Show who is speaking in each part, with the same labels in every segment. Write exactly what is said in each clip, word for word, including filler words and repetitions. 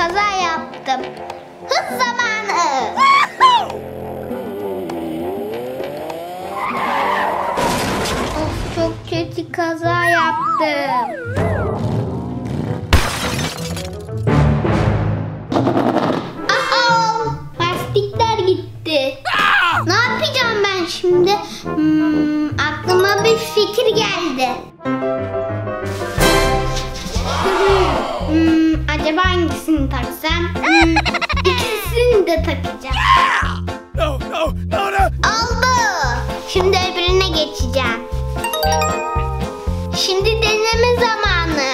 Speaker 1: kaza yaptım. Hız zamanı. Of, çok kötü kaza yaptım. Aa, lastikler gitti. Ne yapacağım ben şimdi? Hmm, aklıma bir fikir geldi. Hmm, acaba hangisini taksam? Hmm, ikisini de takacağım.
Speaker 2: No, no, no, no.
Speaker 1: Oldu. Şimdi öbürüne geçeceğim. Şimdi deneme zamanı.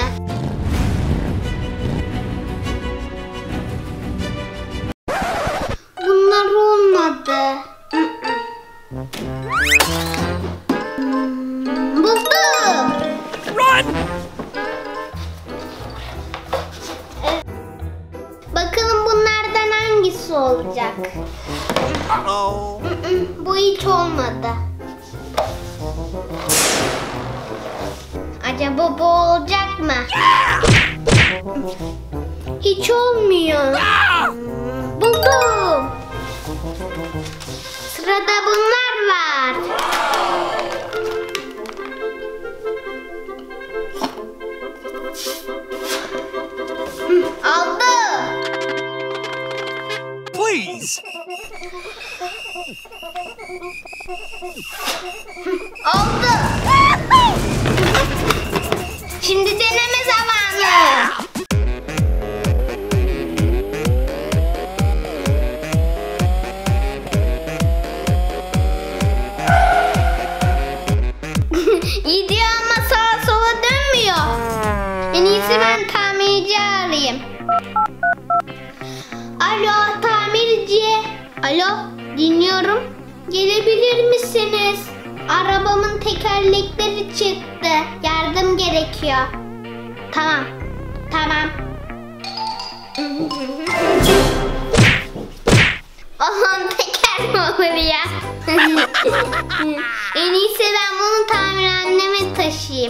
Speaker 1: Bunlar olmadı. Hmm, buldum.
Speaker 2: Run!
Speaker 1: Bakalım bunlardan hangisi olacak?
Speaker 2: Uh-oh.
Speaker 1: Bu hiç olmadı. Acaba bu olacak mı? Hiç olmuyor. Buldum. Sırada bunlar var. Aldı.
Speaker 2: Please.
Speaker 1: Oldu. Şimdi deneme zamanı. Gidiyor ama sağa sola dönmüyor. En iyisi ben tamirci arayayım. Alo tamirci. Alo, dinliyorum. Gelebilir misiniz? Arabamın tekerlekleri çıktı. Yardım gerekiyor. Tamam. Tamam. Allah'ım, teker mi olur ya? En iyisi ben bunu tamirhaneme taşıyayım.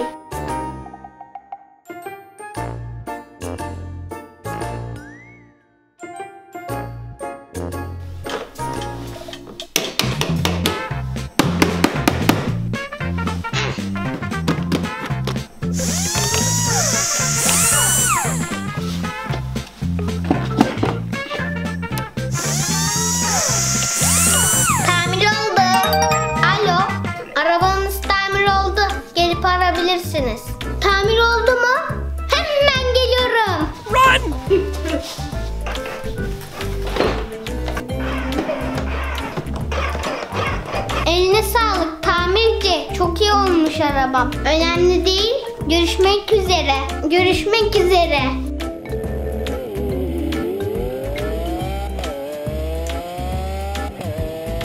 Speaker 1: Alabilirsiniz. Tamir oldu mu? Hemen geliyorum.
Speaker 2: Run!
Speaker 1: Eline sağlık tamirci. Çok iyi olmuş arabam. Önemli değil. Görüşmek üzere. Görüşmek üzere.